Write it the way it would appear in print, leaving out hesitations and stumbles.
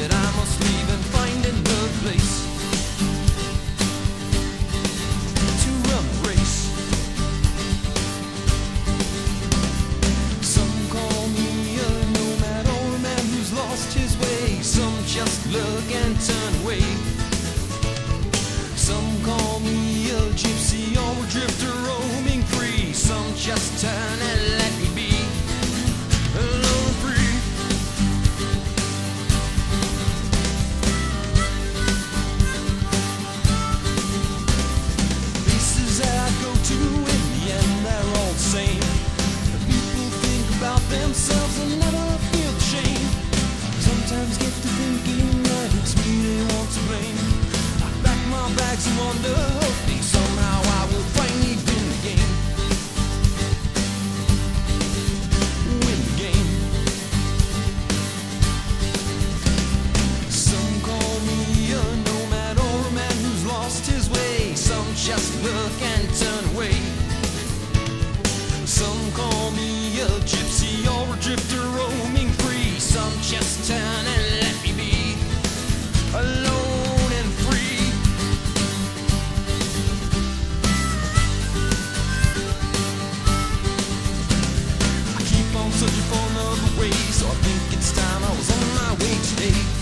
that I must leave and find another place to run the race. Some call me a nomad or a man who's lost his way. Some just look and turn away. Some call me a gypsy or a drifter roaming free. Some just turn and let me be alone and free. Places that I go to, in the end they're all the same. People think about themselves and never feel the shame. Sometimes get to thinking that it's me they want to blame. I pack my bags and wander, hoping somehow I will finally win the game. Win the game. Some call me a nomad or a man who's lost his way. Some just look and turn away. Some call me a gypsy or a drifter roaming free. Some just turn and let me be alone and free. I keep on searching for another way, so I think it's time I was on my way today.